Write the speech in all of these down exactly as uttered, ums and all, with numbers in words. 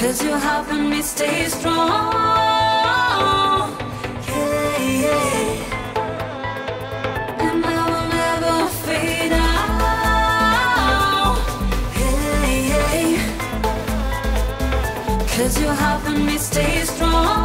'cause you're helping me stay strong. Yeah, yeah. And I will never fade out. Yeah, yeah. 'Cause you're helping me stay strong.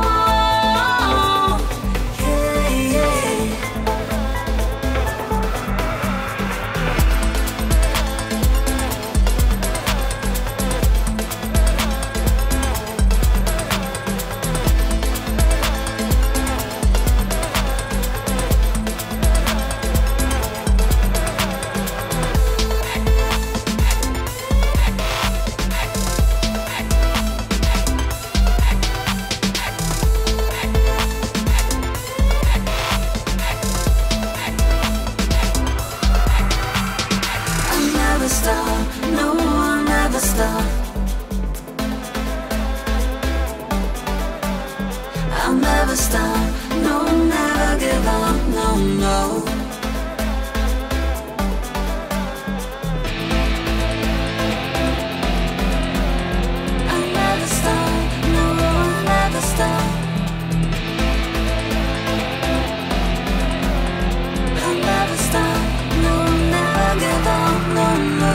I'll never stop, no, never give up, no, no. I'll never stop, no, I'll never stop. I'll never stop, no, never give up, no, no.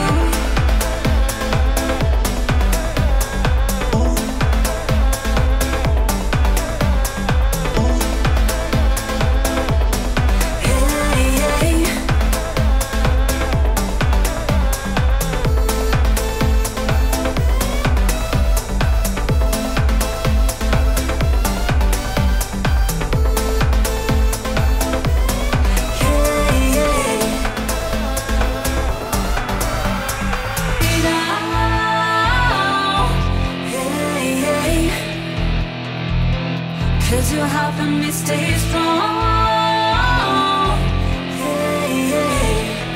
Cause you're helping me stay strong. Yeah, yeah.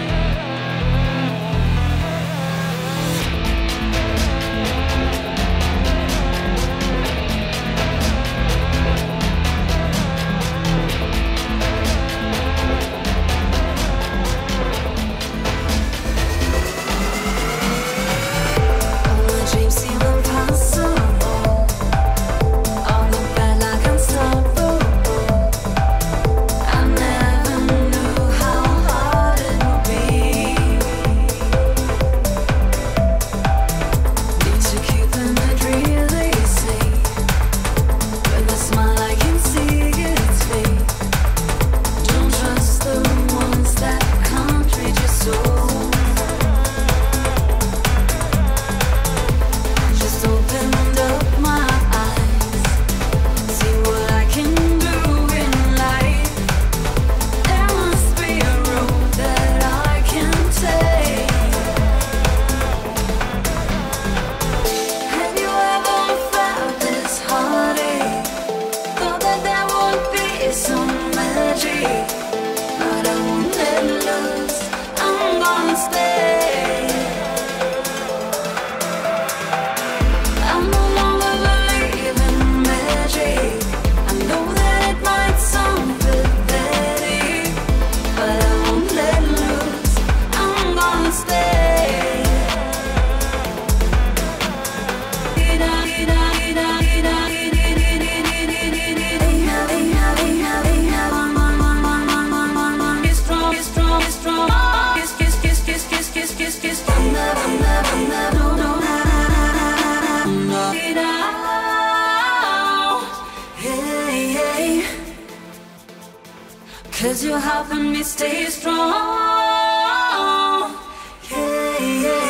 All my dreams seem impossible. All the bad like unstoppable. I never knew how hard it would be. Need to keep in it really safe. With a smile I can see it's fake. Don't trust the ones that can't read your soul. Just opened up my eyes, see what I can do in life. There must be a road that I can take. Have you ever felt this heartache? Thought that there would be some magic, but I won't let loose, I'm gonna stay. I no longer believe in magic. I know that it might sound pathetic, but I won't let loose, I'm gonna stay. Be strong, be strong, be strong. Kiss, kiss, kiss, kiss, kiss, kiss, kiss, kiss. I'm never, never, never, no, no, no, no. Yeah, yeah. 'Cause you're helping me stay strong. Yeah, yeah.